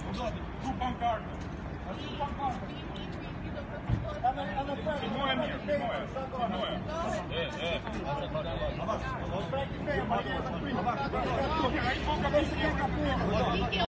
Tu pancarta. Tu pancarta. Filmou é minha, filmou é. Filmou é. Aí, boca,